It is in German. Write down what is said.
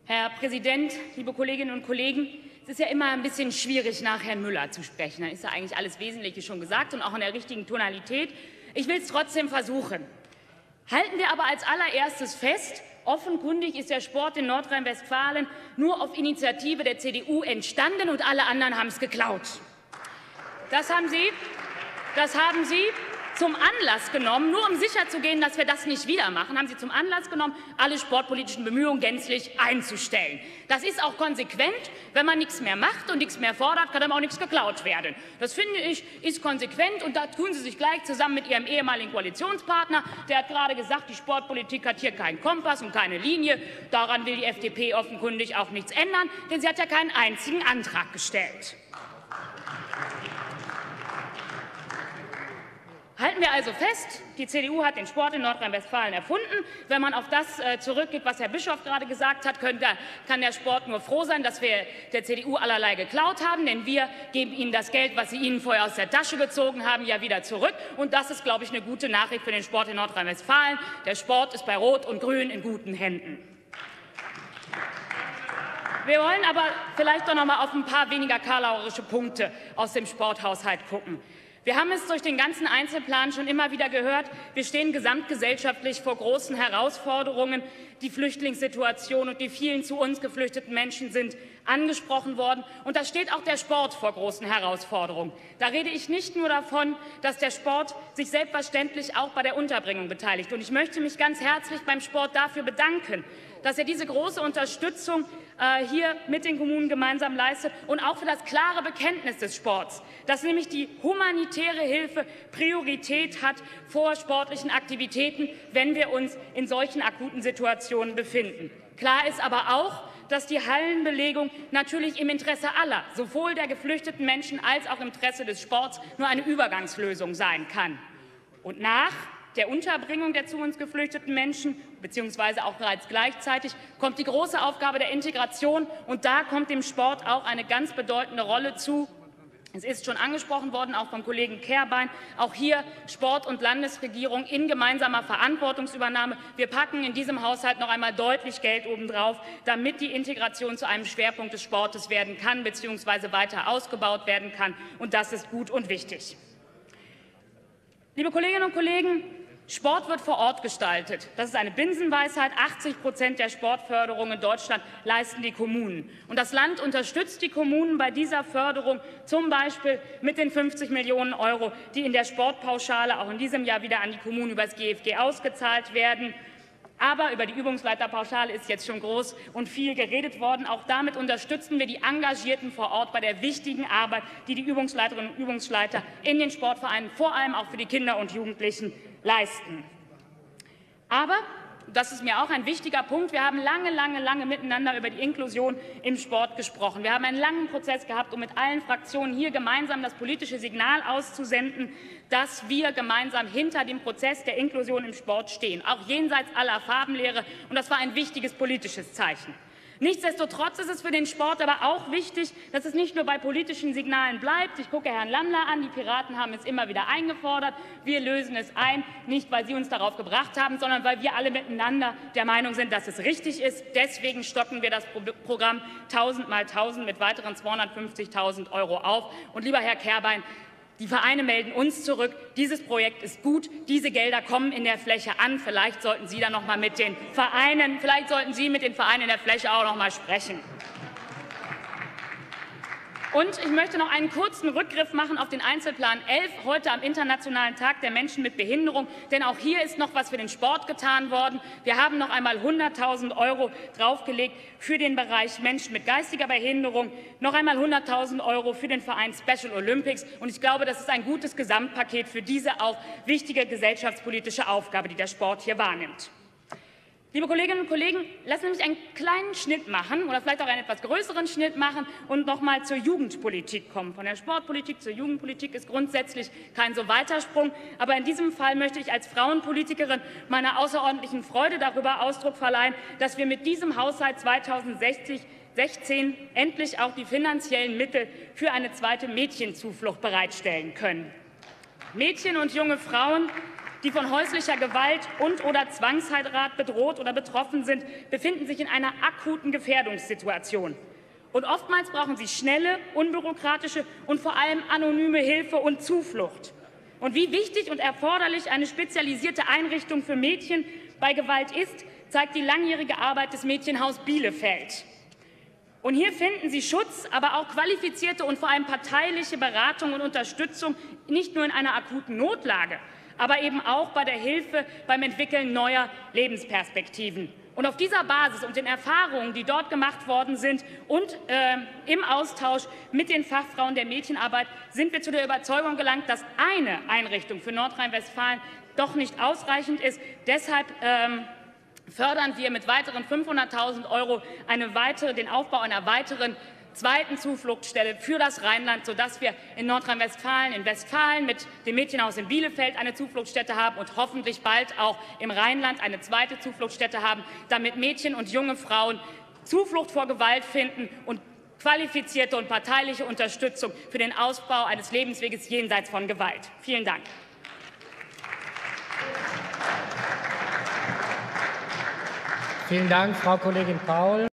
Herr Präsident, liebe Kolleginnen und Kollegen! Es ist ja immer ein bisschen schwierig, nach Herrn Müller zu sprechen. Dann ist ja eigentlich alles Wesentliche schon gesagt und auch in der richtigen Tonalität. Ich will es trotzdem versuchen. Halten wir aber als allererstes fest, offenkundig ist der Sport in Nordrhein-Westfalen nur auf Initiative der CDU entstanden und alle anderen haben es geklaut. Das haben Sie zum Anlass genommen, nur um sicherzugehen, dass wir das nicht wieder machen, haben Sie zum Anlass genommen, alle sportpolitischen Bemühungen gänzlich einzustellen. Das ist auch konsequent. Wenn man nichts mehr macht und nichts mehr fordert, kann dann auch nichts geklaut werden. Das, finde ich, ist konsequent. Und da tun Sie sich gleich zusammen mit Ihrem ehemaligen Koalitionspartner. Der hat gerade gesagt, die Sportpolitik hat hier keinen Kompass und keine Linie. Daran will die FDP offenkundig auch nichts ändern, denn sie hat ja keinen einzigen Antrag gestellt. Halten wir also fest, die CDU hat den Sport in Nordrhein-Westfalen erfunden. Wenn man auf das zurückgeht, was Herr Bischof gerade gesagt hat, kann der Sport nur froh sein, dass wir der CDU allerlei geklaut haben, denn wir geben ihnen das Geld, was sie ihnen vorher aus der Tasche gezogen haben, ja wieder zurück. Und das ist, glaube ich, eine gute Nachricht für den Sport in Nordrhein-Westfalen. Der Sport ist bei Rot und Grün in guten Händen. Wir wollen aber vielleicht doch noch mal auf ein paar weniger karlauerische Punkte aus dem Sporthaushalt gucken. Wir haben es durch den ganzen Einzelplan schon immer wieder gehört. Wir stehen gesamtgesellschaftlich vor großen Herausforderungen. Die Flüchtlingssituation und die vielen zu uns geflüchteten Menschen sind angesprochen worden. Und da steht auch der Sport vor großen Herausforderungen. Da rede ich nicht nur davon, dass der Sport sich selbstverständlich auch bei der Unterbringung beteiligt. Und ich möchte mich ganz herzlich beim Sport dafür bedanken, dass er diese große Unterstützung hier mit den Kommunen gemeinsam leistet und auch für das klare Bekenntnis des Sports, dass nämlich die humanitäre Hilfe Priorität hat vor sportlichen Aktivitäten, wenn wir uns in solchen akuten Situationen befinden. Klar ist aber auch, dass die Hallenbelegung natürlich im Interesse aller, sowohl der geflüchteten Menschen als auch im Interesse des Sports, nur eine Übergangslösung sein kann. Und nach der Unterbringung der zu uns geflüchteten Menschen, beziehungsweise auch bereits gleichzeitig, kommt die große Aufgabe der Integration. Und da kommt dem Sport auch eine ganz bedeutende Rolle zu. Es ist schon angesprochen worden, auch vom Kollegen Kerbein. Auch hier Sport und Landesregierung in gemeinsamer Verantwortungsübernahme. Wir packen in diesem Haushalt noch einmal deutlich Geld obendrauf, damit die Integration zu einem Schwerpunkt des Sportes werden kann, beziehungsweise weiter ausgebaut werden kann. Und das ist gut und wichtig. Liebe Kolleginnen und Kollegen, Sport wird vor Ort gestaltet. Das ist eine Binsenweisheit. 80% der Sportförderung in Deutschland leisten die Kommunen. Und das Land unterstützt die Kommunen bei dieser Förderung, zum Beispiel mit den 50 Millionen €, die in der Sportpauschale auch in diesem Jahr wieder an die Kommunen über das GFG ausgezahlt werden. Aber über die Übungsleiterpauschale ist jetzt schon groß und viel geredet worden. Auch damit unterstützen wir die Engagierten vor Ort bei der wichtigen Arbeit, die die Übungsleiterinnen und Übungsleiter in den Sportvereinen, vor allem auch für die Kinder und Jugendlichen, leisten. Aber, das ist mir auch ein wichtiger Punkt, wir haben lange miteinander über die Inklusion im Sport gesprochen. Wir haben einen langen Prozess gehabt, um mit allen Fraktionen hier gemeinsam das politische Signal auszusenden, dass wir gemeinsam hinter dem Prozess der Inklusion im Sport stehen, auch jenseits aller Farbenlehre. Und das war ein wichtiges politisches Zeichen. Nichtsdestotrotz ist es für den Sport aber auch wichtig, dass es nicht nur bei politischen Signalen bleibt. Ich gucke Herrn Lammler an. Die Piraten haben es immer wieder eingefordert. Wir lösen es ein, nicht weil Sie uns darauf gebracht haben, sondern weil wir alle miteinander der Meinung sind, dass es richtig ist. Deswegen stocken wir das Programm 1000 mal 1000 mit weiteren 250.000 € auf. Und lieber Herr Kerbein, die Vereine melden uns zurück, dieses Projekt ist gut, diese Gelder kommen in der Fläche an. Vielleicht sollten Sie dann noch mal mit den Vereinen, in der Fläche auch noch mal sprechen. Und ich möchte noch einen kurzen Rückgriff machen auf den Einzelplan 11, heute am Internationalen Tag der Menschen mit Behinderung. Denn auch hier ist noch was für den Sport getan worden. Wir haben noch einmal 100.000 € draufgelegt für den Bereich Menschen mit geistiger Behinderung, noch einmal 100.000 € für den Verein Special Olympics. Und ich glaube, das ist ein gutes Gesamtpaket für diese auch wichtige gesellschaftspolitische Aufgabe, die der Sport hier wahrnimmt. Liebe Kolleginnen und Kollegen, lassen Sie mich einen kleinen Schnitt machen oder vielleicht auch einen etwas größeren Schnitt machen und noch mal zur Jugendpolitik kommen. Von der Sportpolitik zur Jugendpolitik ist grundsätzlich kein so weiter Sprung. Aber in diesem Fall möchte ich als Frauenpolitikerin meiner außerordentlichen Freude darüber Ausdruck verleihen, dass wir mit diesem Haushalt 2016 endlich auch die finanziellen Mittel für eine zweite Mädchenzuflucht bereitstellen können. Mädchen und junge Frauen die von häuslicher Gewalt und/oder Zwangsheirat bedroht oder betroffen sind, befinden sich in einer akuten Gefährdungssituation. Und oftmals brauchen sie schnelle, unbürokratische und vor allem anonyme Hilfe und Zuflucht. Und wie wichtig und erforderlich eine spezialisierte Einrichtung für Mädchen bei Gewalt ist, zeigt die langjährige Arbeit des Mädchenhaus Bielefeld. Und hier finden Sie Schutz, aber auch qualifizierte und vor allem parteiliche Beratung und Unterstützung, nicht nur in einer akuten Notlage, aber eben auch bei der Hilfe beim Entwickeln neuer Lebensperspektiven. Und auf dieser Basis und den Erfahrungen, die dort gemacht worden sind und im Austausch mit den Fachfrauen der Mädchenarbeit, sind wir zu der Überzeugung gelangt, dass eine Einrichtung für Nordrhein-Westfalen doch nicht ausreichend ist. Deshalb fördern wir mit weiteren 500.000 € den Aufbau einer weiteren zweiten Zufluchtsstelle für das Rheinland, sodass wir in Nordrhein-Westfalen, in Westfalen mit dem Mädchenhaus in Bielefeld eine Zufluchtsstätte haben und hoffentlich bald auch im Rheinland eine zweite Zufluchtsstätte haben, damit Mädchen und junge Frauen Zuflucht vor Gewalt finden und qualifizierte und parteiliche Unterstützung für den Ausbau eines Lebensweges jenseits von Gewalt. Vielen Dank. Vielen Dank, Frau Kollegin Paul.